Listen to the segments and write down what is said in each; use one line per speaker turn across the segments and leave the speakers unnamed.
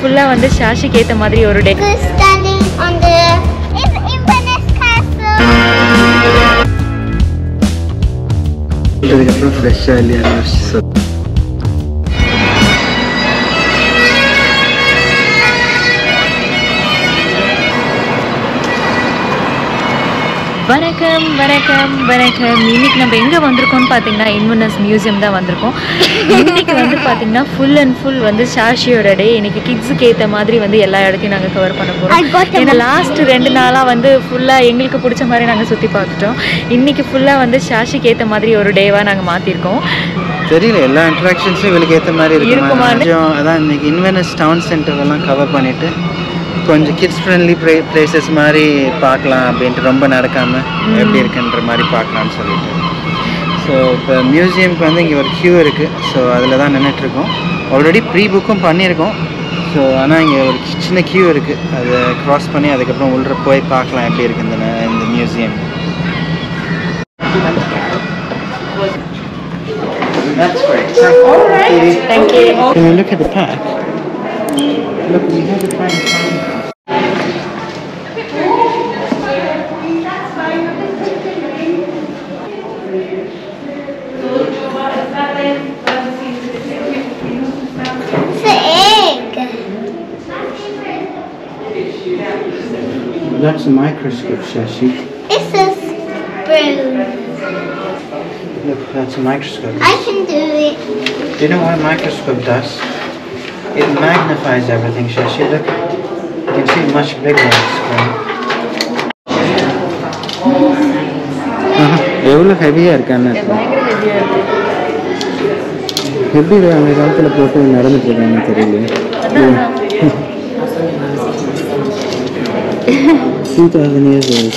ஃபுல்லாக வந்து ஷாஷிக்கு ஏற்ற மாதிரி ஒரு டே.
இதுக்கப்புறம் ஃப்ரெஷ்ஷாக இல்லையா?
வணக்கம் வணக்கம் வணக்கம். இன்னைக்கு நம்ம எங்கே வந்திருக்கோம்னு பார்த்தீங்கன்னா இன்வென்டர்ஸ் மியூசியம் தான் வந்திருக்கோம். இன்னைக்கு வந்து பார்த்தீங்கன்னா ஃபுல் அண்ட் ஃபுல் வந்து ஷாஷியோட டே. இன்னைக்கு கிட்ஸுக்கு ஏற்ற மாதிரி வந்து எல்லா இடத்தையும் நாங்கள் கவர் பண்ண போகிறோம். ஏன்னா லாஸ்ட் 2 நாளாக வந்து ஃபுல்லாக எங்களுக்கு பிடிச்ச மாதிரி நாங்கள் சுற்றி பார்த்துட்டோம். இன்னைக்கு ஃபுல்லாக வந்து ஷாஷிக்கு ஏற்ற மாதிரி ஒரு டேவாக நாங்கள் மாற்றிருக்கோம்.
தெரியல, எல்லா இன்ட்ராக்ஷன்ஸும் இவளுக்கு ஏற்ற மாதிரி இருக்குமா? கொஞ்சம் அதான் இன்னைக்கு இன்வென்டர்ஸ் டவுன் சென்டர்லாம் கவர் பண்ணிவிட்டு கொஞ்சம் கிட்ஸ் ஃப்ரெண்ட்லி பிளேசஸ் மாதிரி பார்க்கலாம் அப்படின்ட்டு, ரொம்ப நடக்காமல் எப்படி இருக்குன்ற மாதிரி பார்க்கலான்னு சொல்லிட்டு. ஸோ இப்போ மியூசியம்க்கு வந்து இங்கே ஒரு க்யூ இருக்குது. ஸோ அதில் தான் நின்றுட்டுருக்கோம். ஆல்ரெடி ப்ரீ புக்கும் பண்ணியிருக்கோம். ஸோ ஆனால் இங்கே ஒரு சின்ன க்யூ இருக்குது. அதை க்ராஸ் பண்ணி அதுக்கப்புறம் உள்ள போய் பார்க்கலாம் எப்படி இருக்குது இந்த museum. That's great. All right. Thank you. Can you look at the pack? Look, we have to find time.
It's an egg.
That's a microscope, Shashi.
It's a spoon.
Look, that's a microscope.
I can do it.
Do you know what a microscope does? It magnifies everything, Shashi. Look, you can see much bigger on the screen. எவ்வளோ ஹெவியாக இருக்கான்னு எப்படி அந்த காலத்தில் போட்டு நடந்துட்டு இருக்காங்கன்னு தெரியல. 2000 years old.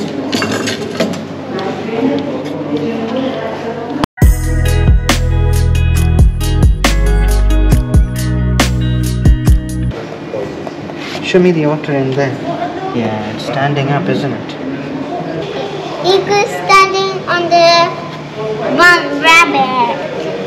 Show me the otter in there. Yeah, it's standing up, isn't it?
Eagle's standing on the one rabbit.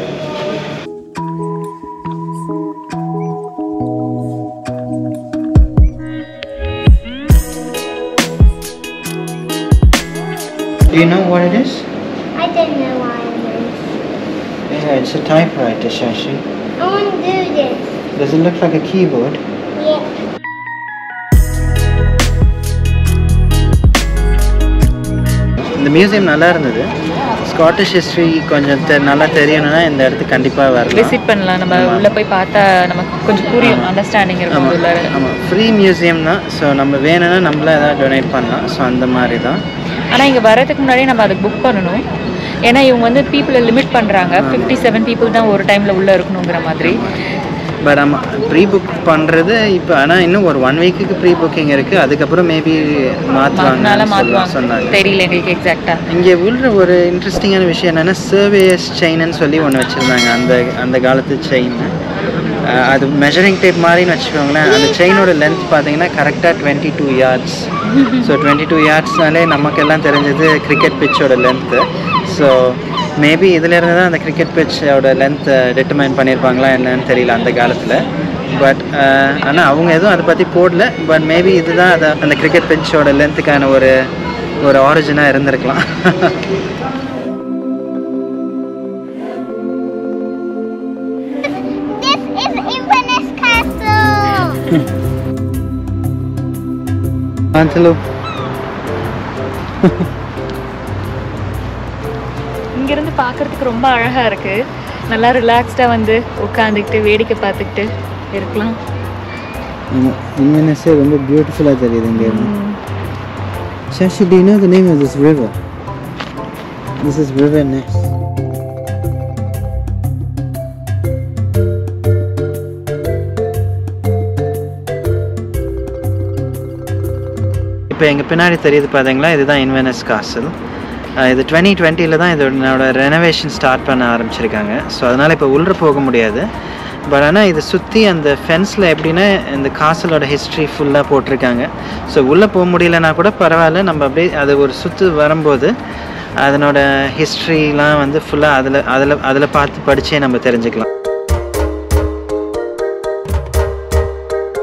Do you know what it is?
I don't know what it is.
Yeah, it's a typewriter, Shashi.
I want to do this.
Does it look like a keyboard?
Yeah.
இந்த museum நல்லா இருந்தது. Scottish history கொஞ்சம் நல்லா தெரியணும்னா இந்த இடத்துக்கு கண்டிப்பாக வரலாம்,
விசிட் பண்ணலாம். நம்ம உள்ளே போய் பார்த்தா நமக்கு கொஞ்சம் புரியும், அண்டர்ஸ்டாண்டிங் இருக்கும்.
ஆமாம், ஃப்ரீ மியூசியம் தான். ஸோ நம்ம வேணும்னா நம்மளே ஏதாவது டொனேட் பண்ணலாம். ஸோ அந்த மாதிரி தான்.
ஆனால் இங்கே வரதுக்கு முன்னாடியே நம்ம அதுக்கு புக் பண்ணணும். ஏன்னா இவங்க வந்து பீப்புளை லிமிட் பண்ணுறாங்க. 57 பீப்புள் தான் ஒரு டைமில் உள்ளே இருக்கணுங்கிற மாதிரி.
பட் ஆமாம், ப்ரீ புக் பண்ணுறது இப்போ. ஆனால் இன்னும் ஒரு 1 வீக்குக்கு ப்ரீ புக்கிங் இருக்குது. அதுக்கப்புறம் மேபி மாற்றுவாங்க சொன்னாங்க.
தெரியல எங்களுக்கு எக்ஸாக்டாக.
இங்கே உள்ள ஒரு இன்ட்ரெஸ்டிங்கான விஷயம் என்னென்னா சர்வேயர்ஸ் செயின்னு சொல்லி ஒன்று வச்சுருந்தாங்க. அந்த காலத்து செயின். அது மெஷரிங் டேப் மாதிரின்னு வச்சுக்கோங்களேன். அந்த செயினோட லென்த் பார்த்தீங்கன்னா கரெக்டாக 22 yards. ஸோ 22 yardsனாலே நமக்கெல்லாம் தெரிஞ்சது கிரிக்கெட் பிச்சோட லென்த்து. ஸோ மேபி இதிலேருந்து தான் அந்த கிரிக்கெட் பிச்சோட லென்த்தை டிட்டர்மைன் பண்ணியிருப்பாங்களா என்னன்னு தெரியல அந்த காலத்தில். பட் ஆனால் அவங்க எதுவும் அதை பற்றி போடல. பட் மேபி இதுதான் அதை அந்த கிரிக்கெட் பிச்சோட லென்த்துக்கான ஒரு ஆரிஜினாக இருந்திருக்கலாம்.
This is Inverness Castle.
Antelope.
இங்கேருந்து பார்க்குறதுக்கு ரொம்ப அழகாக இருக்குது. நல்லா ரிலாக்ஸ்டாக வந்து உட்காந்துக்கிட்டு வேடிக்கை பார்த்துக்கிட்டு இருக்கலாம்.
இன்வென்னஸே ரொம்ப பியூட்டிஃபுல்லாக தெரியுது இங்கேருந்து. Shashi, do you know the name of this river? This is River Ness. இப்போ எங்கள் பின்னாடி தெரியுது பார்த்தீங்களா, இதுதான் இன்வென்னஸ் காசல். இது 2020 தான் இதோட ரெனோவேஷன் ஸ்டார்ட் பண்ண ஆரம்பிச்சிருக்காங்க. ஸோ அதனால் இப்போ உள்ளே போக முடியாது. பட் ஆனால் இதை சுற்றி அந்த ஃபென்ஸில் எப்படின்னா இந்த காசலோட ஹிஸ்ட்ரி ஃபுல்லாக போட்டிருக்காங்க. ஸோ உள்ளே போக முடியலன்னா கூட பரவாயில்ல, நம்ம அப்படியே அது ஒரு சுற்று வரும்போது அதனோட ஹிஸ்ட்ரிலாம் வந்து ஃபுல்லாக அதில் பார்த்து படித்தே நம்ம தெரிஞ்சுக்கலாம்.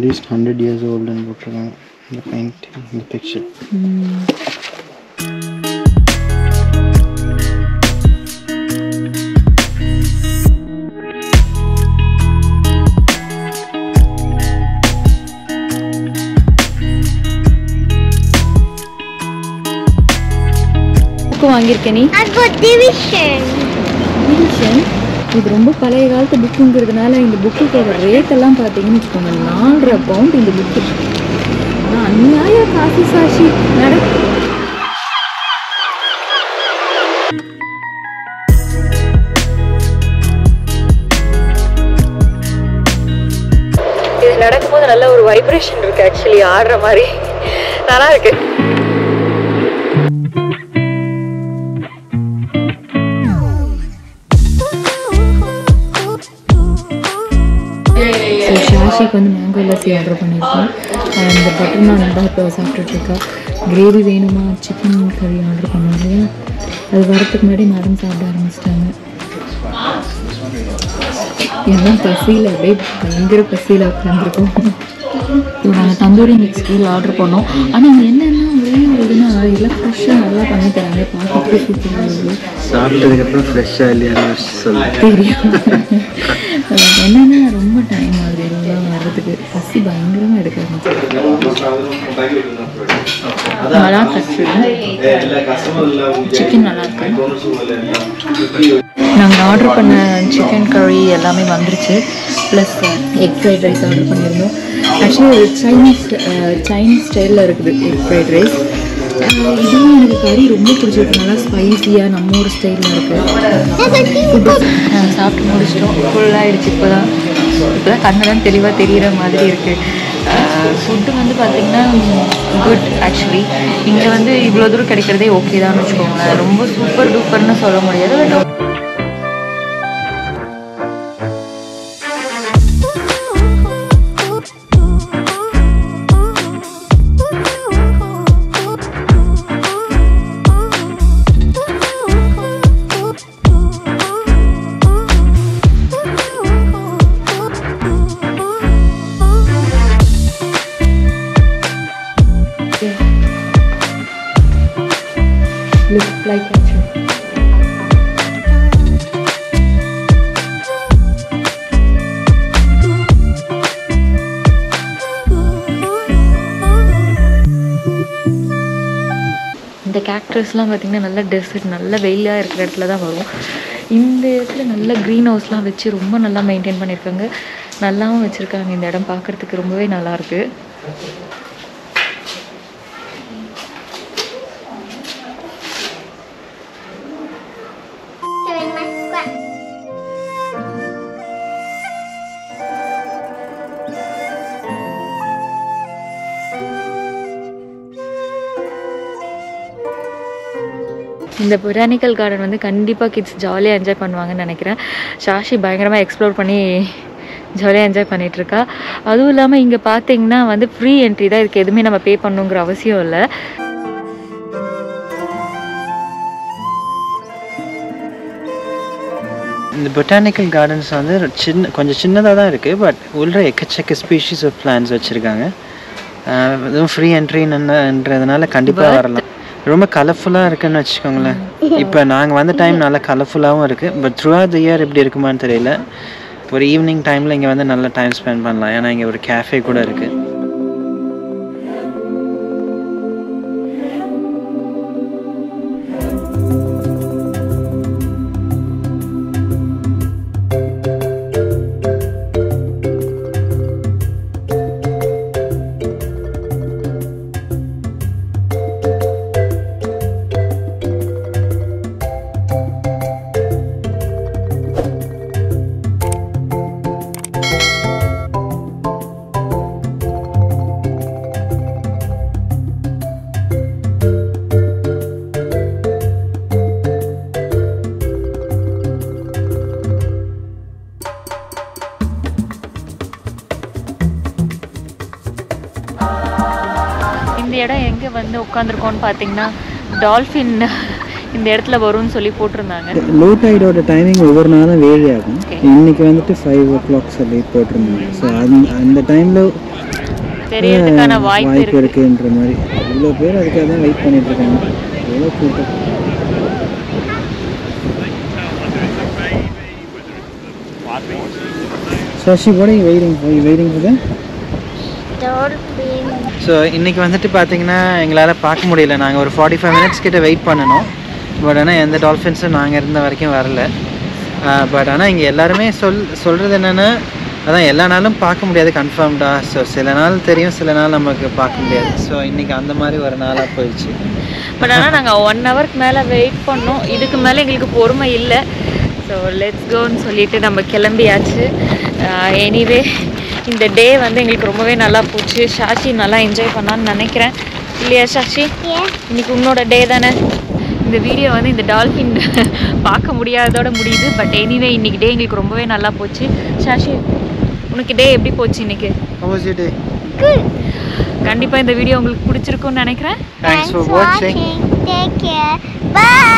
அட்லீஸ்ட் 100 years ஓல்டுன்னு போட்டிருக்காங்க இந்த பெயிண்ட் இந்த பிக்சர்.
வாங்கியிருக்கேன் நீ?
I got division.
இது ரொம்ப பழைய காலத்து புக்குங்கிறதுனால இந்த புக்குக்கோட ரேட் எல்லாம் பார்த்தீங்கன்னு வச்சுக்கோங்க 4.5 பவுண்ட் இந்த புக்கு. ஆனால் அநியாய காசு சாஷி இது நடக்கும்போது நல்ல ஒரு வைப்ரேஷன் இருக்கு. ஆக்சுவலி ஆடுற மாதிரி நல்லா இருக்கு. ஷாஷிக்கு வந்து மேங்கோ லஸ்ஸி ஆர்டர் பண்ணியிருக்கோம். இந்த பட்டர் நான் தான் இப்போ சாப்பிட்டுட்ருக்கா. கிரேவி வேணுமா, சிக்கன் கறி ஆர்டர் பண்ணோம் இல்லையா, அது வரத்துக்கு முன்னாடி மேடம் சாப்பிட ஆரம்பிச்சிட்டாங்க. எல்லாம் பசியில் அப்படியே பயங்கர பசியில் உட்காந்துருக்கோம். இப்போ நாங்கள் தந்தூரி மிக்ஸ் கீழே ஆர்டர் பண்ணோம். ஆனால் இங்கே என்னென்னா ஒரே ஒரு இதுனா எல்லாம் ஃப்ரெஷ்ஷாக நல்லா பண்ணி தராங்க. பார்த்துட்டு சூப்பராக இருக்குது.
சாப்பிட்டதுக்கப்புறம் ஃப்ரெஷ்ஷாக இல்லையான்னு சொல்ல
தெரியும். என்னென்னா ரொம்ப டைம் ஆகுது எல்லாம் வர்றதுக்கு. பசி பயங்கரமாக எடுக்க நல்லா இருக்கு. சிக்கன் நல்லா இருக்கு. நாங்கள் ஆர்டர் பண்ண சிக்கன் கறி எல்லாமே வந்துருச்சு. Plus egg fried rice order பண்ணியிருந்தோம். ஆக்சுவலி ஒரு சைனீஸ் ஸ்டைலில் இருக்குது எக் ஃப்ரைட் ரைஸ். இதுவும் எனக்கு கறி ரொம்ப பிடிச்சிருக்கு. நல்லா ஸ்பைஸியாக நம்ம ஒரு ஸ்டைலில் இருக்குது. நாங்கள் சாப்பிட்டு முடிச்சிட்டோம். ஃபுல்லாகிடுச்சு. இப்போ தான் கண்ணெல்லாம் தெளிவாக தெரிகிற மாதிரி இருக்குது. ஃபுட்டு வந்து பார்த்திங்கன்னா குட். ஆக்சுவலி இங்கே வந்து இவ்வளோ தூரம் கிடைக்கிறதே ஓகே தான் வச்சுக்கோங்களேன். ரொம்ப சூப்பர் டூப்பர்னு சொல்ல முடியாது. But look like actually. இந்த கேக்டர்ஸ்லாம் பார்த்திங்கன்னா நல்ல டெசர்ட், நல்ல வெயிலாக இருக்கிற இடத்துல தான் வரும். இந்த இடத்துல நல்ல க்ரீன் ஹவுஸ்லாம் வச்சு ரொம்ப நல்லா மெயின்டைன் பண்ணியிருக்காங்க. நல்லாவும் வச்சுருக்காங்க. இந்த இடம் பார்க்குறதுக்கு ரொம்பவே நல்லாயிருக்கு. இந்த பொட்டானிக்கல் கார்டன் வந்து கண்டிப்பாக கிட்ஸ் ஜாலியாக என்ஜாய் பண்ணுவாங்கன்னு நினைக்கிறேன். ஷாஷி பயங்கரமாக எக்ஸ்ப்ளோர் பண்ணி ஜாலியாக என்ஜாய் பண்ணிகிட்ருக்கா. அதுவும் இல்லாமல் இங்கே பார்த்தீங்கன்னா வந்து ஃப்ரீ என்ட்ரி தான். இதுக்கு எதுவுமே நம்ம பே பண்ணணுங்கிற அவசியம் இல்லை.
இந்த பொட்டானிக்கல் கார்டன்ஸ் வந்து கொஞ்சம் சின்னதாக தான் இருக்குது. பட் உள்ள எக்கச்சக்க ஸ்பீஷீஸ் ஆஃப் பிளான்ஸ் வச்சுருக்காங்க. இதுவும் ஃப்ரீ என்ட்ரின்றதுனால கண்டிப்பாக வரலாம். ரொம்ப கலர்ஃபுல்லாக இருக்குன்னு வச்சுக்கோங்களேன். இப்போ நாங்கள் வந்த டைம் நல்லா கலர்ஃபுல்லாகவும் இருக்குது. But throughout the year எப்படி இருக்குமான்னு தெரியல. ஒரு ஈவினிங் டைமில் இங்கே வந்து நல்லா டைம் ஸ்பெண்ட் பண்ணலாம். ஏன்னா இங்கே ஒரு கேஃபே கூட இருக்குது.
இந்த இடம் எங்கே வந்து உட்காந்துருக்கோன்னு பார்த்தீங்கன்னா டால்ஃபின் இந்த இடத்துல வரும்னு சொல்லி போட்டிருந்தாங்க.
லோ டைடோட டைமிங் ஒவ்வொரு நாளும் வேரி ஆகும். இன்னைக்கு வந்துட்டு 5 o'clock சொல்லி போட்டிருந்தாங்க. ஸோ அந்த டைமில்
தெரியறதுக்கான வாய்ப்பு
இருக்குன்ற மாதிரி இவ்வளோ பேர் அதுக்காக தான் வெயிட் பண்ணிட்டு இருக்காங்க. எவ்வளோ கூட்டம். Shashi, what are you waiting for? You waiting for them?
Dolphin.
So இன்றைக்கி வந்துட்டு பார்த்தீங்கன்னா எங்களால் பார்க்க முடியல. நாங்கள் ஒரு 45 மினிட்ஸ் கிட்ட வெயிட் பண்ணணும். பட் ஆனால் எந்த டால்ஃபின்ஸும் நாங்கள் இருந்த வரைக்கும் வரல. பட் ஆனால் இங்கே எல்லாருமே சொல்கிறது என்னென்னா, அதான் எல்லா நாளும் பார்க்க முடியாது கன்ஃபார்ம்டாக. ஸோ சில நாள் தெரியும், சில நாள் நமக்கு பார்க்க முடியாது. ஸோ இன்றைக்கி அந்த மாதிரி ஒரு நாளாக போயிடுச்சு.
பட் ஆனால் நாங்கள் 1 ஹவருக்கு மேலே வெயிட் பண்ணோம். இதுக்கு மேலே எங்களுக்கு பொறுமை இல்லை. ஸோ லெட்ஸ் கோன்னு சொல்லிட்டு நம்ம கிளம்பியாச்சு. எனிவே இந்த டே வந்து எங்களுக்கு ரொம்பவே நல்லா போச்சு. ஷாஷி நல்லா என்ஜாய் பண்ணான்னு நினைக்கிறேன். இல்லையா ஷாஷி? இன்னைக்கு உன்னோட டே தானே. இந்த வீடியோ வந்து இந்த டால்ஃபின் பார்க்க முடியாததோட முடியுது. பட் எனிவே இன்னைக்கு டே எங்களுக்கு ரொம்பவே நல்லா போச்சு. ஷாஷி, உனக்கு டே எப்படி போச்சு இன்னைக்கு? கண்டிப்பாக இந்த வீடியோ உங்களுக்கு பிடிச்சிருக்குன்னு நினைக்கிறேன்.
Thanks for watching.
Take care. Bye.